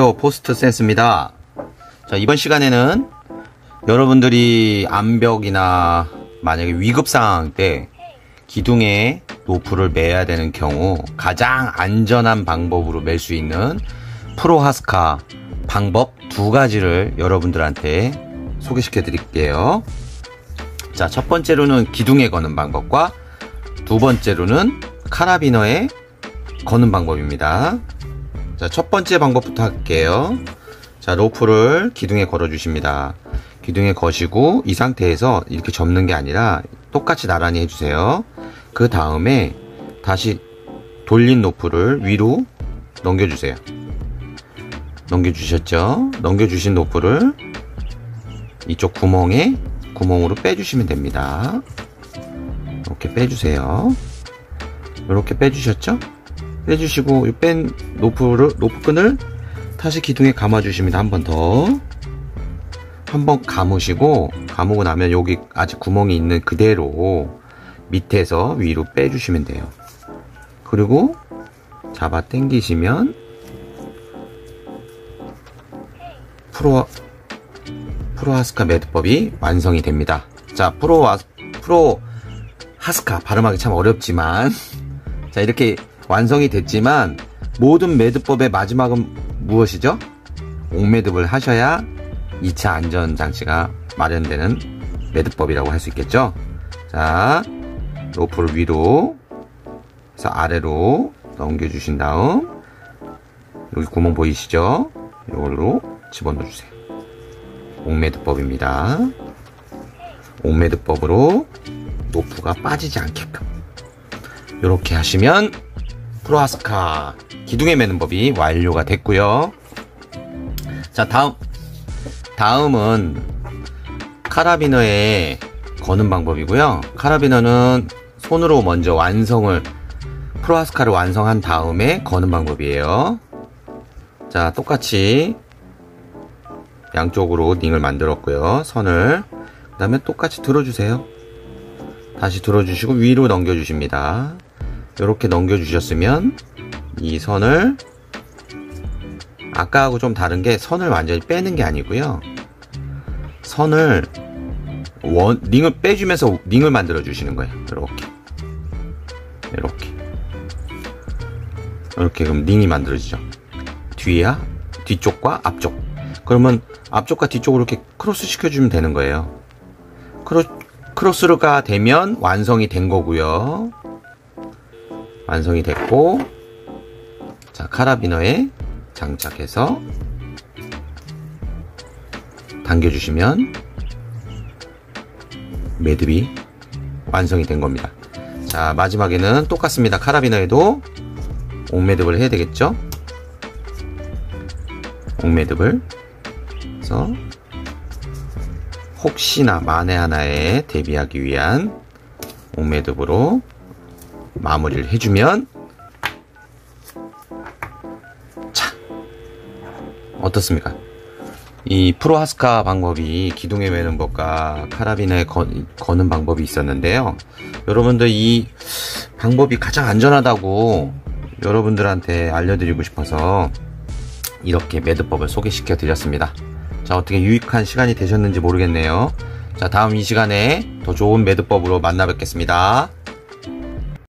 안녕하세요, 포스트 센스입니다. 자, 이번 시간에는 여러분들이 암벽이나 만약에 위급 상황 때 기둥에 로프를 매야 되는 경우 가장 안전한 방법으로 맬 수 있는 프로 하스카 방법 두 가지를 여러분들한테 소개시켜 드릴게요. 자, 첫 번째로는 기둥에 거는 방법과 두 번째로는 카라비너에 거는 방법입니다. 자, 첫 번째 방법부터 할게요. 자, 로프를 기둥에 걸어 주십니다. 기둥에 거시고 이 상태에서 이렇게 접는 게 아니라 똑같이 나란히 해주세요. 그 다음에 다시 돌린 로프를 위로 넘겨주세요. 넘겨주셨죠? 넘겨주신 로프를 이쪽 구멍으로 빼주시면 됩니다. 이렇게 빼주세요. 이렇게 빼주셨죠? 빼주시고 뺀 로프끈을 다시 기둥에 감아주십니다. 한 번 더. 한 번 감으시고, 감으고 나면 여기 아직 구멍이 있는 그대로 밑에서 위로 빼주시면 돼요. 그리고 잡아 당기시면 프로 하스카 매듭법이 완성이 됩니다. 자, 프로 하스카 발음하기 참 어렵지만 자, 이렇게 완성이 됐지만 모든 매듭법의 마지막은 무엇이죠? 옥매듭을 하셔야 2차 안전장치가 마련되는 매듭법이라고 할 수 있겠죠? 자, 로프를 위로 해서 아래로 넘겨주신 다음 여기 구멍 보이시죠? 이걸로 집어넣어주세요. 옥매듭법입니다. 옥매듭법으로 로프가 빠지지 않게끔 이렇게 하시면 프로하스카 기둥에 매는 법이 완료가 됐고요. 자, 다음은 카라비너에 거는 방법이고요. 카라비너는 손으로 먼저 프로하스카를 완성한 다음에 거는 방법이에요. 자, 똑같이 양쪽으로 링을 만들었고요. 선을 그 다음에 똑같이 들어주세요. 다시 들어주시고 위로 넘겨주십니다. 이렇게 넘겨주셨으면 이 선을 아까하고 좀 다른 게 선을 완전히 빼는 게 아니고요. 선을 링을 빼주면서 링을 만들어 주시는 거예요. 이렇게 그럼 링이 만들어지죠. 뒤쪽과 앞쪽. 그러면 앞쪽과 뒤쪽으로 이렇게 크로스 시켜주면 되는 거예요. 크로스가 되면 완성이 된 거고요. 완성이 됐고, 자, 카라비너에 장착해서 당겨주시면 매듭이 완성이 된 겁니다. 자, 마지막에는 똑같습니다. 카라비너에도 옥매듭을 해야 되겠죠? 옥매듭을 해서 혹시나 만에 하나에 대비하기 위한 옥매듭으로 마무리를 해주면, 자, 어떻습니까? 이 프로 하스카 방법이 기둥에 매는 법과 카라비너에 거는 방법이 있었는데요. 여러분들 이 방법이 가장 안전하다고 여러분들한테 알려드리고 싶어서 이렇게 매듭법을 소개시켜 드렸습니다. 자, 어떻게 유익한 시간이 되셨는지 모르겠네요. 자, 다음 이 시간에 더 좋은 매듭법으로 만나 뵙겠습니다.